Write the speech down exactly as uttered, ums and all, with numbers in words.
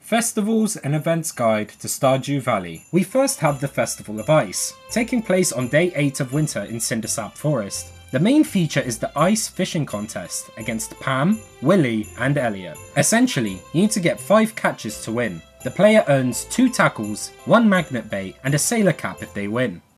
Festivals and Events Guide to Stardew Valley. We first have the Festival of Ice, taking place on day eight of winter in Cindersap Forest. The main feature is the ice fishing contest against Pam, Willie and Elliot. Essentially, you need to get five catches to win. The player earns two tackles, one magnet bait and a sailor cap if they win.